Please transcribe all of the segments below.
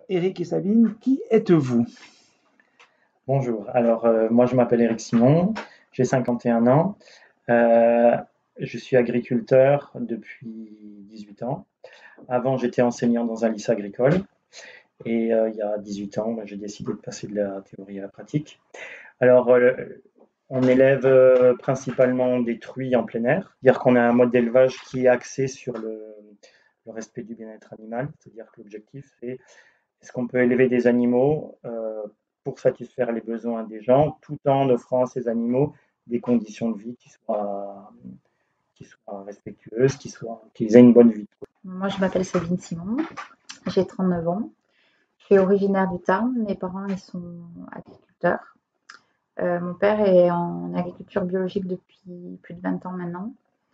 Eric et Sabine, qui êtes-vous? Bonjour, alors moi je m'appelle Eric Simon, j'ai 51 ans, euh, je suis agriculteur depuis 18 ans. Avant j'étais enseignant dans un lycée agricole et il y a 18 ans j'ai décidé de passer de la théorie à la pratique. Alors on élève principalement des truies en plein air, c'est-à-dire qu'on a un mode d'élevage qui est axé sur le respect du bien-être animal, c'est-à-dire que l'objectif c'est est-ce qu'on peut élever des animaux pour satisfaire les besoins des gens tout en offrant à ces animaux des conditions de vie qui soient respectueuses, qu'ils aient une bonne vie. Moi, je m'appelle Sabine Simon, j'ai 39 ans. Je suis originaire du Tarn. Mes parents ils sont agriculteurs. Mon père est en agriculture biologique depuis plus de 20 ans maintenant.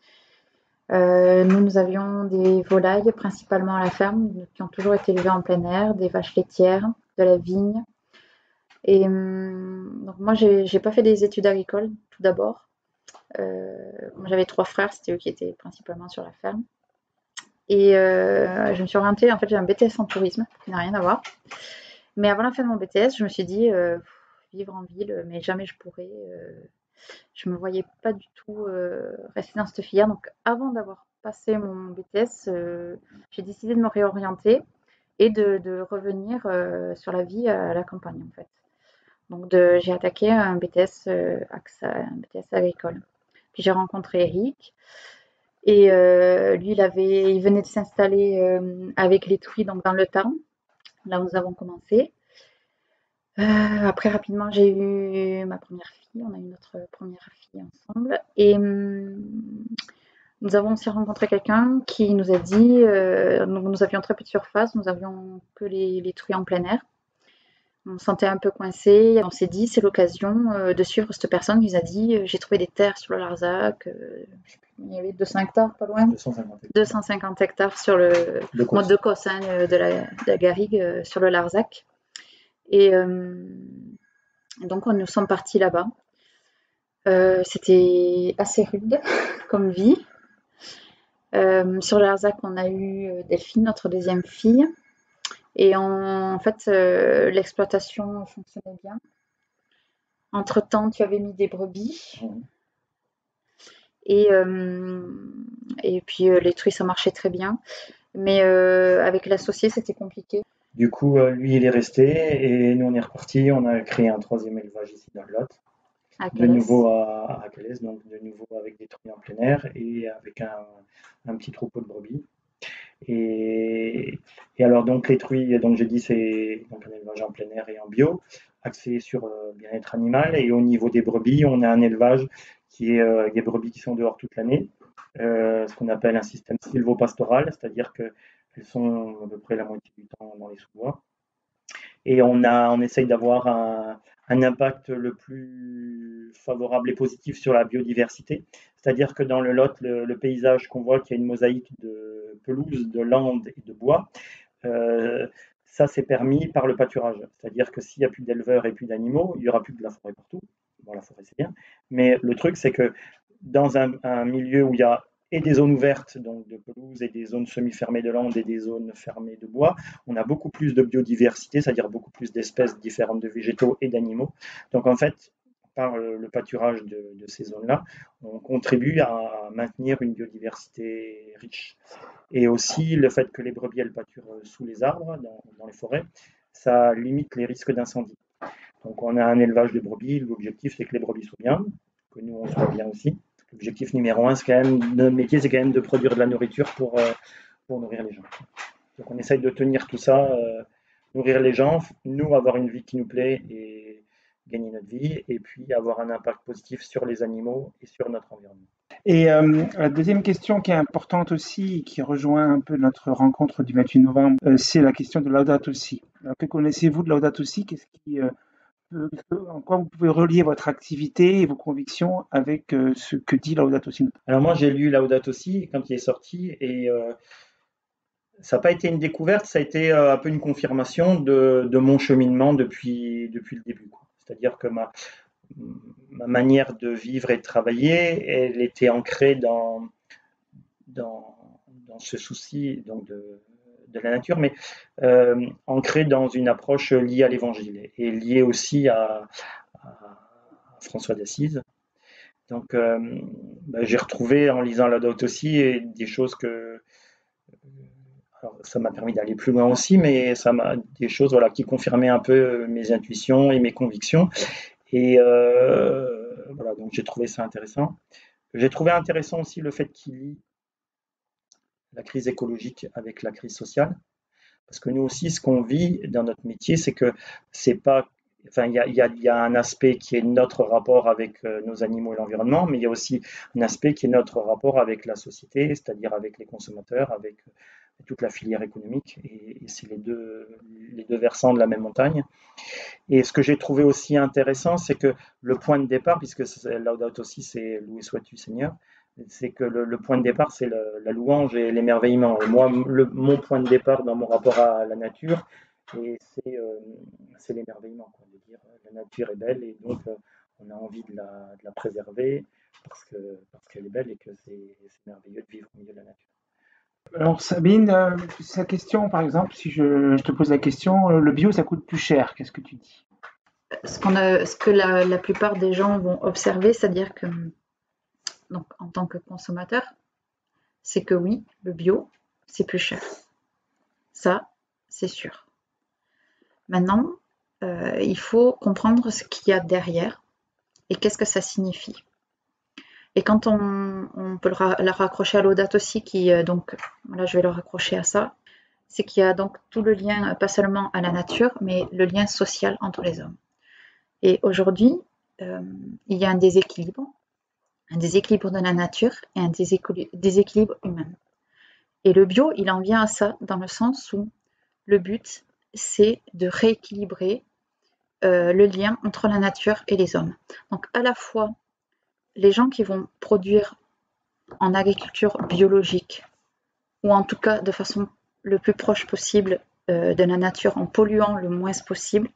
Nous avions des volailles principalement à la ferme qui ont toujours été élevées en plein air, des vaches laitières, de la vigne. Et donc moi, j'ai pas fait des études agricoles tout d'abord. Moi, j'avais 3 frères, c'était eux qui étaient principalement sur la ferme. Et je me suis orientée, en fait, j'ai un BTS en tourisme, qui n'a rien à voir. Mais avant la fin de mon BTS, je me suis dit, vivre en ville, mais jamais je pourrais. Je me voyais pas du tout rester dans cette filière. Donc, avant d'avoir passé mon BTS, j'ai décidé de me réorienter et de revenir sur la vie à la campagne, en fait. Donc, j'ai attaqué un BTS, un BTS agricole. Puis j'ai rencontré Eric. Et lui, il venait de s'installer avec les truies donc dans le Tarn, là où nous avons commencé. Après, rapidement, j'ai eu ma première fille. On a eu notre première fille ensemble. Et nous avons aussi rencontré quelqu'un qui nous a dit, nous avions très peu de surface, nous avions que les truies en plein air. On se sentait un peu coincé. On s'est dit, c'est l'occasion de suivre cette personne qui nous a dit, j'ai trouvé des terres sur le Larzac. Il y avait 200 hectares, pas loin. 250 hectares sur le mode de Causse, de la garrigue sur le Larzac. Et donc, nous sommes partis là-bas. C'était assez rude comme vie. Sur le Larzac, on a eu Delphine, notre deuxième fille. Et en fait, l'exploitation fonctionnait bien. Entre-temps, tu avais mis des brebis. Et puis les truies, ça marchait très bien. Mais avec l'associé, c'était compliqué. Du coup, lui, il est resté et nous, on est reparti. On a créé un troisième élevage ici dans le Lot. De nouveau à Calais, donc de nouveau avec des truies en plein air et avec un petit troupeau de brebis. Et alors, donc, les truies, donc j'ai dit, c'est donc un élevage en plein air et en bio, axé sur bien-être animal. Et au niveau des brebis, on a un élevage qui est des brebis qui sont dehors toute l'année, ce qu'on appelle un système sylvopastoral, c'est-à-dire qu'elles sont à peu près la moitié du temps dans les sous-bois. Et on essaye d'avoir un impact le plus favorable et positif sur la biodiversité. C'est-à-dire que dans le Lot, le paysage qu'on voit, qu'il y a une mosaïque de pelouse, de landes et de bois, ça c'est permis par le pâturage. C'est-à-dire que s'il n'y a plus d'éleveurs et plus d'animaux, il n'y aura plus de la forêt partout. Bon, la forêt c'est bien, mais le truc c'est que dans un milieu où il y a et des zones ouvertes, donc de pelouse, et des zones semi-fermées de landes et des zones fermées de bois, on a beaucoup plus de biodiversité, c'est-à-dire beaucoup plus d'espèces différentes de végétaux et d'animaux. Donc en fait, par le pâturage de ces zones-là, on contribue à maintenir une biodiversité riche. Et aussi le fait que les brebis elles pâturent sous les arbres, dans les forêts, ça limite les risques d'incendie. Donc on a un élevage de brebis, l'objectif c'est que les brebis soient bien, que nous on soit bien aussi. L'objectif numéro un, c'est quand même, notre métier, c'est quand même de produire de la nourriture pour nourrir les gens. Donc on essaye de tenir tout ça, nourrir les gens, nous avoir une vie qui nous plaît et gagner notre vie, et puis avoir un impact positif sur les animaux et sur notre environnement. Et la deuxième question qui est importante aussi, qui rejoint un peu notre rencontre du 28 novembre, c'est la question de Laudato Si. Alors, que connaissez-vous de Laudato Si? En quoi vous pouvez relier votre activité et vos convictions avec ce que dit Laudato Si? Alors moi j'ai lu Laudato Si quand il est sorti et ça n'a pas été une découverte, ça a été un peu une confirmation de mon cheminement depuis le début. C'est-à-dire que ma manière de vivre et de travailler, elle était ancrée dans ce souci donc de la nature, mais ancré dans une approche liée à l'Évangile et liée aussi à François d'Assise. Donc, j'ai retrouvé en lisant Laudato Si des choses que alors, ça m'a permis d'aller plus loin aussi, mais ça m'a des choses voilà, qui confirmaient un peu mes intuitions et mes convictions. Et voilà, donc j'ai trouvé ça intéressant. J'ai trouvé intéressant aussi le fait qu'il lie la crise écologique avec la crise sociale. Parce que nous aussi, ce qu'on vit dans notre métier, c'est que c'est pas. Enfin, il y a un aspect qui est notre rapport avec nos animaux et l'environnement, mais il y a aussi un aspect qui est notre rapport avec la société, c'est-à-dire avec les consommateurs, avec toute la filière économique. Et c'est les deux versants de la même montagne. Et ce que j'ai trouvé aussi intéressant, c'est que le point de départ, puisque Laudato Si, c'est Loué sois-tu Seigneur, c'est que le point de départ, c'est la louange et l'émerveillement. Et moi, mon point de départ dans mon rapport à la nature, c'est l'émerveillement, de dire la nature est belle et donc on a envie de la préserver parce qu'elle est belle et que c'est merveilleux de vivre au milieu de la nature. Alors Sabine, sa question par exemple, si je te pose la question, le bio ça coûte plus cher, qu'est-ce que tu dis? Ce que la plupart des gens vont observer, c'est-à-dire que donc, en tant que consommateur, c'est que oui, le bio, c'est plus cher. Ça, c'est sûr. Maintenant, il faut comprendre ce qu'il y a derrière et qu'est-ce que ça signifie. Et quand on peut la raccrocher à Laudato Si, qui donc, voilà, je vais le raccrocher à ça, c'est qu'il y a donc tout le lien, pas seulement à la nature, mais le lien social entre les hommes. Et aujourd'hui, il y a un déséquilibre de la nature et un déséquilibre humain. Et le bio, il en vient à ça dans le sens où le but, c'est de rééquilibrer le lien entre la nature et les hommes. Donc à la fois, les gens qui vont produire en agriculture biologique, ou en tout cas de façon le plus proche possible de la nature, en polluant le moins possible,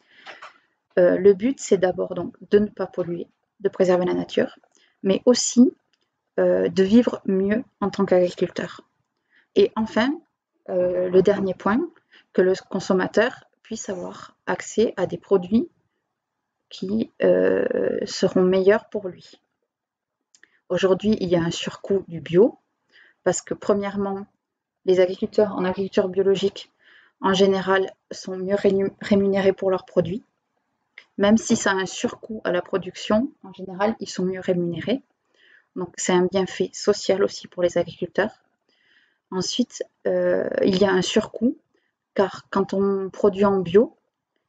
le but, c'est d'abord donc de ne pas polluer, de préserver la nature, mais aussi de vivre mieux en tant qu'agriculteur. Et enfin, le dernier point, que le consommateur puisse avoir accès à des produits qui seront meilleurs pour lui. Aujourd'hui, il y a un surcoût du bio, parce que premièrement, les agriculteurs en agriculture biologique, en général, sont mieux rémunérés pour leurs produits. Même si ça a un surcoût à la production, en général, ils sont mieux rémunérés. Donc c'est un bienfait social aussi pour les agriculteurs. Ensuite, il y a un surcoût, car quand on produit en bio,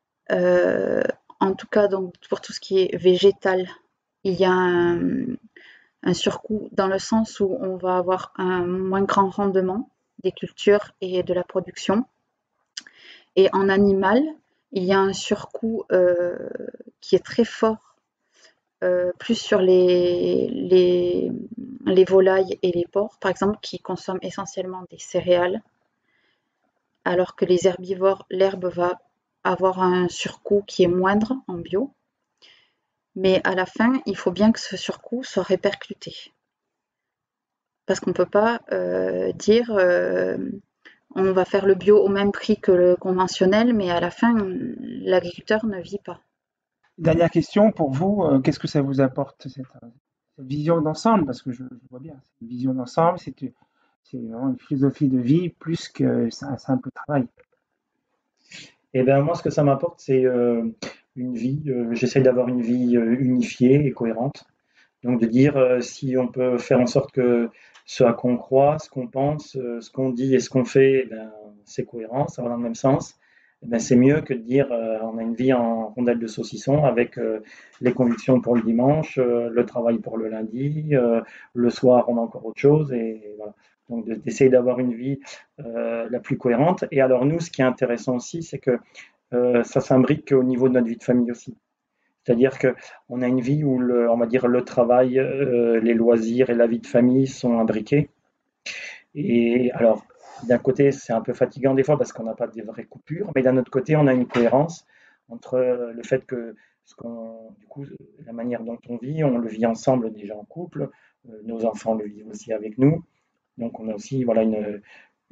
en tout cas donc, pour tout ce qui est végétal, il y a un surcoût dans le sens où on va avoir un moins grand rendement des cultures et de la production. Et en animal, il y a un surcoût qui est très fort, plus sur les volailles et les porcs, par exemple, qui consomment essentiellement des céréales, alors que les herbivores, l'herbe va avoir un surcoût qui est moindre en bio. Mais à la fin, il faut bien que ce surcoût soit répercuté. Parce qu'on ne peut pas dire on va faire le bio au même prix que le conventionnel, mais à la fin, l'agriculteur ne vit pas. Dernière question pour vous, qu'est-ce que ça vous apporte cette vision d'ensemble? Parce que je vois bien, c'est une vision d'ensemble, c'est vraiment une philosophie de vie plus qu'un simple travail. Et bien moi, ce que ça m'apporte, c'est une vie, j'essaie d'avoir une vie unifiée et cohérente. Donc de dire si on peut faire en sorte que ce à quoi on croit, ce qu'on pense, ce qu'on dit et ce qu'on fait, ben, c'est cohérent, ça va dans le même sens. Ben, c'est mieux que de dire on a une vie en rondelle de saucisson avec les convictions pour le dimanche, le travail pour le lundi, le soir on a encore autre chose et voilà. Donc d'essayer d'avoir une vie la plus cohérente. Et alors nous, ce qui est intéressant aussi, c'est que ça s'imbrique au niveau de notre vie de famille aussi. C'est-à-dire qu'on a une vie où on va dire le travail, les loisirs et la vie de famille sont imbriqués. Et alors, d'un côté, c'est un peu fatigant des fois parce qu'on n'a pas des vraies coupures, mais d'un autre côté, on a une cohérence entre le fait que du coup, la manière dont on le vit ensemble déjà en couple, nos enfants le vivent aussi avec nous. Donc on a aussi voilà,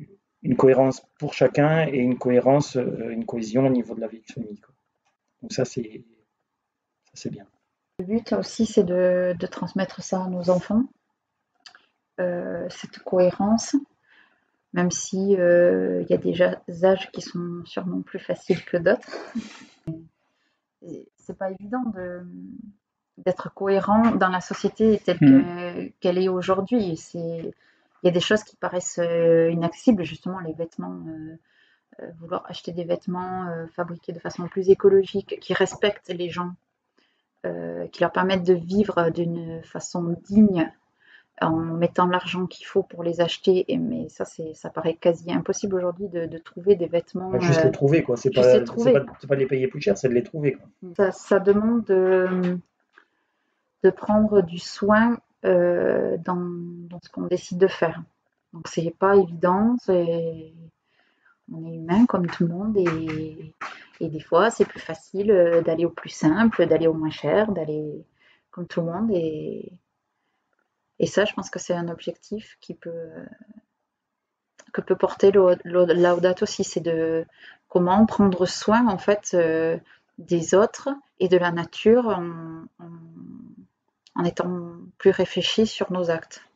une cohérence pour chacun et une cohésion au niveau de la vie de famille, quoi. Donc ça c'est bien. Le but aussi, c'est de transmettre ça à nos enfants, cette cohérence, même si il y a des âges qui sont sûrement plus faciles que d'autres. C'est pas évident d'être cohérent dans la société telle qu'elle est aujourd'hui. Il y a des choses qui paraissent inaccessibles, justement les vêtements, vouloir acheter des vêtements fabriqués de façon plus écologique, qui respectent les gens, qui leur permettent de vivre d'une façon digne en mettant l'argent qu'il faut pour les acheter. Mais ça paraît quasi impossible aujourd'hui de trouver des vêtements. Juste les trouver, quoi. C'est pas de les payer plus cher, c'est de les trouver, quoi. Ça demande de prendre du soin dans ce qu'on décide de faire. Donc c'est pas évident, on est humain comme tout le monde et des fois c'est plus facile d'aller au plus simple, d'aller au moins cher, d'aller comme tout le monde et ça je pense que c'est un objectif que peut porter Laudato aussi, c'est de comment prendre soin en fait des autres et de la nature en étant plus réfléchi sur nos actes.